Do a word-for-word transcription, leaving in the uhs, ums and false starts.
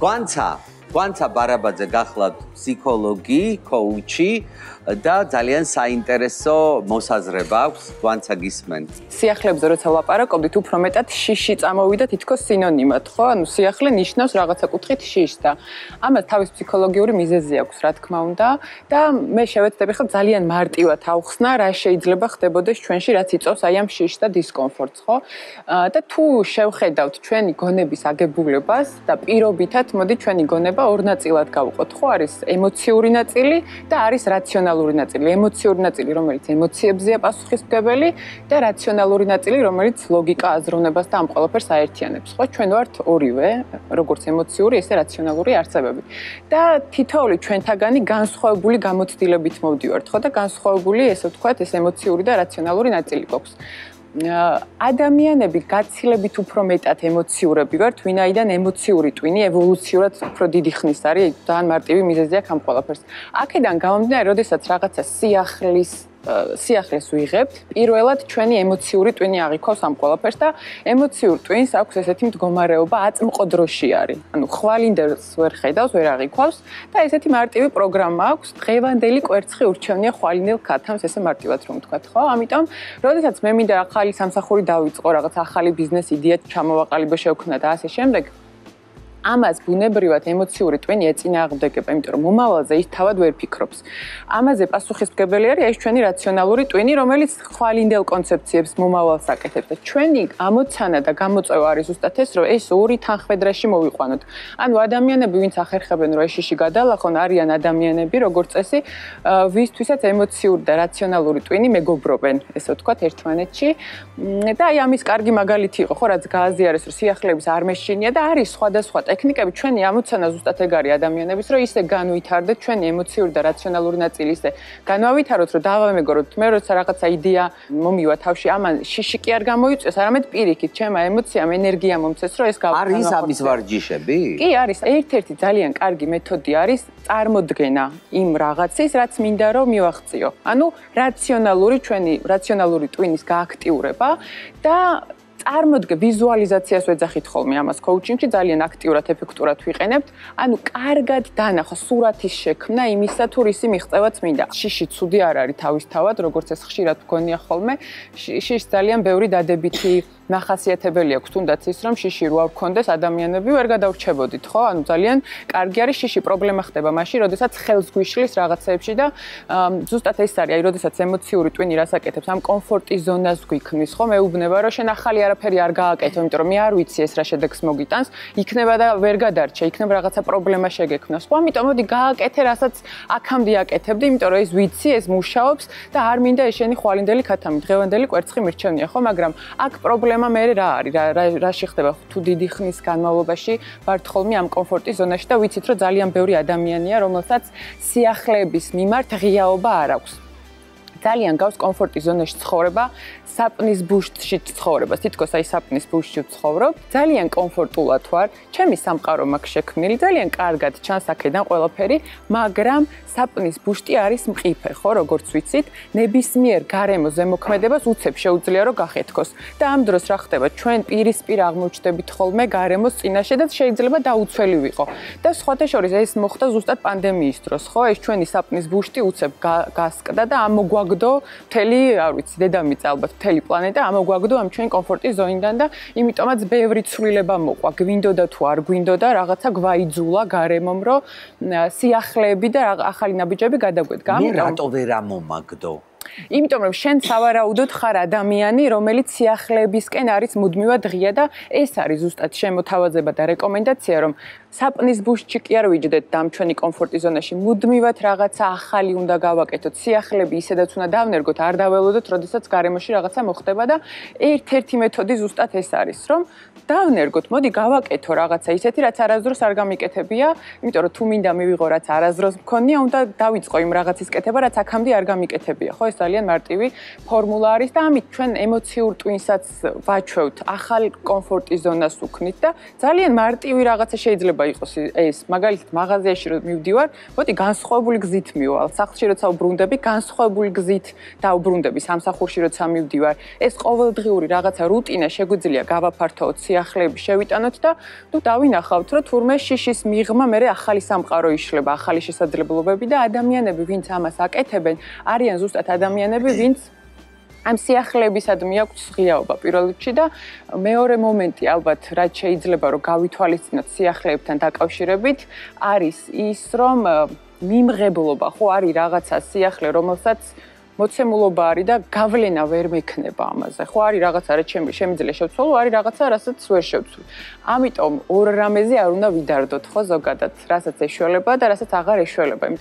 გვანცა გვანცა ბარაბაძე გახლავთ ფსიქოლოგი, კოუჩი და ძალიან საინტერესო მოსაზრება აქვს გვანცა გისმენთ. სიახლეებზე როცა ლაპარაკობდით, უფრო მეტად შიში წამოვიდა თითქოს სინონიმად, ხო? ანუ სიახლე ნიშნავს რაღაცა კუთხით შიშს და ამას თავის ფსიქოლოგიური მიზეზი აქვს, რა თქმა უნდა, და მე შევეცდები ხა ძალიან მარტივად ავხსნა, რა შეიძლება ხდებოდეს ჩვენში, რაც იწვევს აი ამ შიშს და დისკომფორტს, ხო? და თუ შევხედავთ ჩვენი გონების აგებულებას და პირობითად, მოდი ჩვენი გონება ორ ნაწილად გავუყოთ, ხო? არის ემოციური ნაწილი და არის რაციონალური ნაწილი. ემოციური ნაწილი, რომელიც ემოციებზეა პასუხისმგებელი და რაციონალური ნაწილი, რომელიც ლოგიკა, აზროვნებას და ამ ყველაფერს აერთიანებს. ხო, ჩვენ ვართ ორივე, როგორც ემოციური, ესე რაციონალური არსებები. და თითოეული ჩვენთაგანი განსხვავებული გამოცდილებით მოვდივართ, ხო და განსხვავებული, ესე ვთქვათ, ეს ემოციური და რაციონალური ნაწილი გვაქვს. ადამიანები გაცილებით უფრო მეტად ემოციურები ვართ, ვინაიდან ემოციური ტვინი ევოლუციურად უფრო დიდი ხნის არის, ძალიან მარტივი მიზეზი აქვს ამ ყველაფერს. აქედან გამომდინარე, როდესაც რაღაცა სიახლის სიახლეს ვიღებთ, პირველად ჩვენი ემოციური ტვინი აღიქვავს ამ ყველაფერს და ემოციურ ტვინს აქვს ესეთი მდგომარეობა აწმყოდროში არის. ანუ ხვალინდელს ვერ ხედავს, ვერ აღიქვავს და ესეთი მარტივი პროგრამა აქვს, დღევანდელი კვერცხი ურჩევნია ხვალინდელ ქათამს, ესე მარტივად რომ ვთქვათ, ხო? ამიტომ, როდესაც მე მინდა ახალი სამსახური დავიწყო, რაღაც ახალი ბიზნეს იდეა ჩამოვაყალიბო, შევქმნა და ასე შემდეგ, ამას ბუნებრივად ემოციური ტვინი ეწინააღმდეგება, იმიტომ რომ მომავალზე ის თავად ვერ ფიქრობს. ამაზე პასუხისმგებელი არის ეს ჩვენი რაციონალური ტვინი, რომელიც ხვალინდელ კონცეფციებს მომავალს აკეთებს და ჩვენი ამოცანა და გამოწვევა არის ზუსტად ეს, რომ ეს ორი თანხმედრაში მოვიყვანოთ. ანუ ადამიანები, ვინც ახერხებენ, რომ ეს შიში გადალახონ, არიან ადამიანები, როგორც წესი, ვისთვისაც ემოციური და რაციონალური ტვინი მეგობრობენ, ესე ვთქვათ, ერთმანეთში. და აი ამის კარგი მაგალითი იყო, ხო, რაც გააზიარეს, რომ სიახლეების არ მეშინია და არის სხვადასხვა ტექნიკები, ჩვენი ამოცანა ზუსტად ეგ არის ადამიანების, რომ ისე განვითარდეთ ჩვენი ემოციური და რაციონალური ნაწილი ისე განავითაროთ, რომ დავამეგობროთ. მე როცა რაღაცა იდეა მომივა თავში, ამან შიში კი არ გამოიწვიოს, არამედ პირიქით, ჩემმა ემოციამ ენერგია მომცეს, რომ ეს გავაკეთო. არის ამის ვარჯიშები? კი, არის. ერთ-ერთი ძალიან კარგი მეთოდი არის წარმოდგენა იმ რაღაცის, რაც მინდა რომ მივახციო. ანუ რაციონალური ჩვენი რაციონალური ტვინის გააქტიურება და წარმოდგე ვიზუალიზაციას ვეძახით ხოლმე ამას კოუჩინგში ძალიან აქტიურად ეფექტურად ვიყენებთ. ანუ კარგად დანახვა სურათის შექმნა იმისა თუ რისი მიღწევაც მინდა. შიში ცუდი არ არის თავისთავად, როგორც ეს ხშირად მგონია ხოლმე. შიშს ძალიან ბევრი დადებითი ნახასიათებელი აქვს, თუნდაც ის რომ შიში რო არ გქონდეს ადამიანები ვერ გადავრჩებოდით, ხო? ანუ ძალიან კარგი არის შიში პრობლემა ხდება მაშინ, როდესაც ხელს გვიშლის რაღაცეებში და ზუსტად ეს არის, აი, როდესაც ემოციური ტვინი რას აკეთებს, ამ კომფორტის ზონას გვიქმნის, ხო? მეუბნება რომ შენ ახალი არაფერი არ გააკეთო, იმიტომ რომ მე არ ვიცი ეს რა შედეგს მოგიტანს, იქნება და ვერ გადარჩე, იქნება რაღაცა პრობლემა შეგექმნას. ხო, ამიტომ მოდი გააკეთე, რასაც აქამდე აკეთებდი, იმიტომ რომ ეს ვიცი, ეს მუშაობს და არ მინდა ეშენი ხვალინდელი ქათამი, დღევანდელი კვერცხი მირჩევნია, ხო? მაგრამ აქ პრობლემა მე რა არის, რა რა შეხდება თუ დიდი ხნის განმავლობაში ვართ ხოლმე ამ კომფორტის ზონაში და ვიცით რომ ძალიან ბევრი ადამიანია, რომელსაც სიახლეების მიმართ ღიაობა არ აქვს. ძალიან გავს კომფორტის ზონაში ცხოვრება, საპნის ბუშტში ცხოვრება. თითქოს აი საპნის ბუშტში ვცხოვრობ. ძალიან კომფორტულად ვარ. ჩემი სამყარო მაქვს შექმნილი, ძალიან კარგად ჩანს აქედან ყველაფერი, მაგრამ საპნის ბუშტი არის მყიფე, ხო, როგორც ვიცით, ნებისმიერ გარემო ზემოქმედებას უცებ შეუძლია რომ გახეთქოს. და ამ დროს რა ხდება? ჩვენ პირისპირ აღმოჩნდებით ხოლმე გარემოს წინაშე და შეიძლება დაუცველი ვიყო. და სხვათა შორის ეს მოხდა ზუსტად პანდემიის დროს, ხო? ეს ჩვენი საპნის ბუშტი უცებ გასკდა და ამოგვაგდო მთელი, არ ვიცი, დედამიწა ალბათ მთელი პლანეტა ამოგვაგდო ამ ჩვენი კომფორტის ზონიდან და იმიტომაც ბევრი ცვლილება მოყვა. გვინდოდა თუ არ გვინდოდა, რაღაცა გვაიძულა გარემომ, რომ სიახლეები და ახალი ნაბიჯები გადაგვედგა. მე რატო ვერ ამომაგდო? იმიტომ რომ შენ სავარაუდოდ ხარ ადამიანი, რომელიც სიახლეებისკენ არის მუდმივად ღია და ეს არის ზუსტად შემოთავაზება და რეკომენდაცია, რომ საპნის ბუშტში კი არ ვიჯდეთ და ამ ჩვენი კომფორტის ზონაში მუდმივად რაღაცა ახალი უნდა გავაკეთოთ. სიახლეები ისედაც უნდა დავნერგოთ, არ დაველოდოთ, როდესაც გარემოში რაღაცა მოხდება და ერთ-ერთი მეთოდი ზუსტად ეს არის, რომ დავნერგოთ, მოდი გავაკეთო რაღაცა ისეთი, რაც არასდროს არ გამიკეთებია, იმიტომ რომ თუ მინდა მივიღო რაც არასდროს მქონია, უნდა დავიწყო იმ რაღაცის კეთება, რაც აქამდე არ გამიკეთებია, ხო? ეს ძალიან მარტივი ფორმულა არის და ამით ჩვენ ემოციურ ტვინსაც ვაჩვევთ, ახალ კომფორტის ზონას უქმნით და ძალიან მარტივი რაღაცა შეიძლება იყოს ეს. მაგალითად, მაღაზიაში რომ მივდივარ, მოდი განსხვავებული გზით მივალ. სახლში როცა ვბრუნდები, განსხვავებული გზით დავბრუნდები სამსახურში როცა მივდივარ. ეს ყოველდღიური რაღაცა რუტინა შეგვიძლია გავაფართოოთ, სიახლეები შევიტანოთ და ნუ დავინახავთ, რომ თურმე შიშის მიღმა მერე ახალი სამყარო იშლება, ახალი შესაძლებლობები და ადამიანები, ვინც ამას აკეთებენ, არიან ზუსტად ადამიანები, ვინც ამ სიახლეებისადმი აქვთ ღიაობა პირველ რიგში და მეორე მომენტი ალბათ რაც შეიძლება რომ გავითვალისწინოთ სიახლეებთან დაკავშირებით არის ის რომ მიმღებლობა ხო არის რაღაცა სიახლე რომელსაც მოცემულობა არის და გავლენა ვერ მექნება ამაზე ხო არის რაღაცა რაც შემიძლია შევცვალო არის რაღაცა რასაც ვერ შევცვლი ამიტომ ორ რამეზე არ უნდა ვიდარდოთ ხო ზოგადად რასაც ეშველება და რასაც აღარ ეშველება